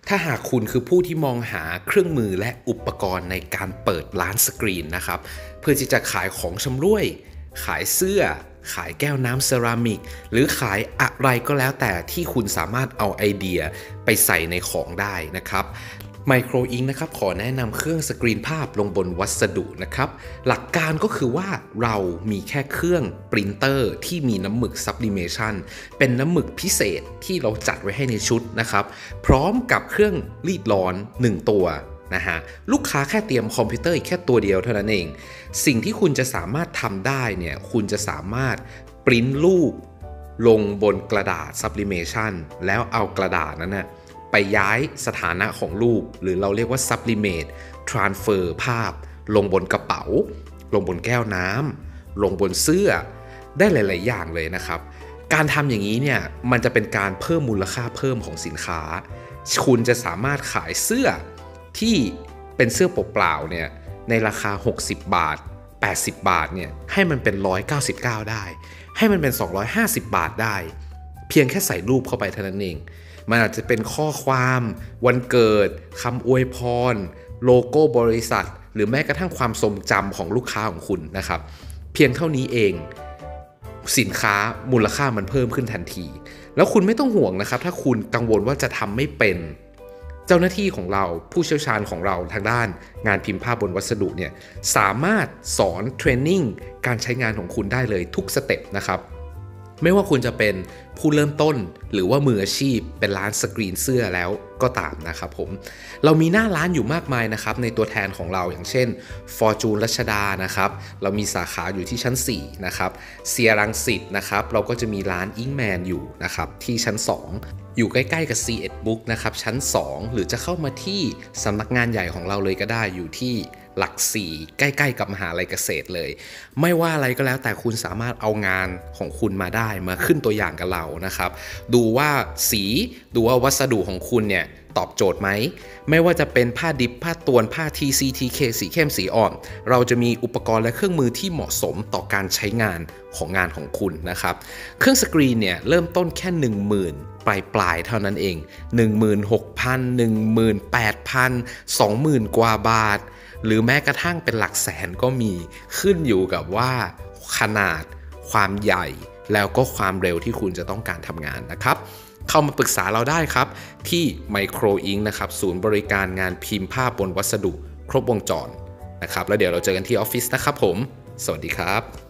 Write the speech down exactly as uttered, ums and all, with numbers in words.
ถ้าหากคุณคือผู้ที่มองหาเครื่องมือและอุปกรณ์ในการเปิดร้านสกรีนนะครับเพื่อที่จะขายของชำร่วยขายเสื้อขายแก้วน้ำเซรามิกหรือขายอะไรก็แล้วแต่ที่คุณสามารถเอาไอเดียไปใส่ในของได้นะครับMicro Ink นะครับขอแนะนำเครื่องสกรีนภาพลงบนวัสดุนะครับหลักการก็คือว่าเรามีแค่เครื่องปรินเตอร์ที่มีน้ำหมึก Sublimation เป็นน้ำหมึกพิเศษที่เราจัดไว้ให้ในชุดนะครับพร้อมกับเครื่องรีดร้อนหนึ่งตัวนะฮะลูกค้าแค่เตรียมคอมพิวเตอร์อีกแค่ตัวเดียวเท่านั้นเองสิ่งที่คุณจะสามารถทำได้เนี่ยคุณจะสามารถปริ้นรูปลงบนกระดาษ Sublimation แล้วเอากระดาษนั้นนะไปย้ายสถานะของรูปหรือเราเรียกว่า sublimate transfer ภาพลงบนกระเป๋าลงบนแก้วน้ำลงบนเสื้อได้หลายๆอย่างเลยนะครับการทำอย่างนี้เนี่ยมันจะเป็นการเพิ่มมูลค่าเพิ่มของสินค้าคุณจะสามารถขายเสื้อที่เป็นเสื้อเปล่าๆเนี่ยในราคาหกสิบบาทแปดสิบบาทเนี่ยให้มันเป็นหนึ่งร้อยเก้าสิบเก้าได้ให้มันเป็นสองร้อยห้าสิบบาทได้เพียงแค่ใส่รูปเข้าไปเท่านั้นเองมันอาจจะเป็นข้อความวันเกิดคำอวยพรโลโก้บริษัทหรือแม้กระทั่งความทรงจำของลูกค้าของคุณนะครับเพียงเท่านี้เองสินค้ามูลค่ามันเพิ่มขึ้นทันทีแล้วคุณไม่ต้องห่วงนะครับถ้าคุณกังวลว่าจะทำไม่เป็นเจ้าหน้าที่ของเราผู้เชี่ยวชาญของเราทางด้านงานพิมพ์ภาพบนวัสดุเนี่ยสามารถสอนเทรนนิ่งการใช้งานของคุณได้เลยทุกสเต็ปนะครับไม่ว่าคุณจะเป็นผู้เริ่มต้นหรือว่ามืออาชีพเป็นร้านสกรีนเสื้อแล้วก็ตามนะครับผมเรามีหน้าร้านอยู่มากมายนะครับในตัวแทนของเราอย่างเช่น Fortune รัชดานะครับเรามีสาขาอยู่ที่ชั้นสี่นะครับเซียรังสิตนะครับเราก็จะมีร้าน Inkman อยู่นะครับที่ชั้นสองอยู่ใกล้ๆกับ ซี เอ็ด Book นะครับชั้นสองหรือจะเข้ามาที่สำนักงานใหญ่ของเราเลยก็ได้อยู่ที่หลักสี่ใกล้ๆกับมหาลัยเกษตรเลยไม่ว่าอะไรก็แล้วแต่คุณสามารถเอางานของคุณมาได้มาขึ้นตัวอย่างกับเรานะครับดูว่าสีดูว่าวัสดุของคุณเนี่ยตอบโจทย์ไหมไม่ว่าจะเป็นผ้าดิบผ้าตวนผ้า ที ซี ที เค สีเข้มสีอ่อนเราจะมีอุปกรณ์และเครื่องมือที่เหมาะสมต่อการใช้งานของงานของคุณนะครับเครื่องสกรีนเนี่ยเริ่มต้นแค่หนึ่งหมื่นปลายปลายเท่านั้นเอง หนึ่งหมื่นหกพัน หนึ่งหมื่นแปดพัน สองหมื่นกว่าบาทหรือแม้กระทั่งเป็นหลักแสนก็มีขึ้นอยู่กับว่าขนาดความใหญ่แล้วก็ความเร็วที่คุณจะต้องการทำงานนะครับเข้ามาปรึกษาเราได้ครับที่ Micro Ink นะครับศูนย์บริการงานพิมพ์ภาพบนวัสดุครบวงจรนะครับแล้วเดี๋ยวเราเจอกันที่ออฟฟิศนะครับผมสวัสดีครับ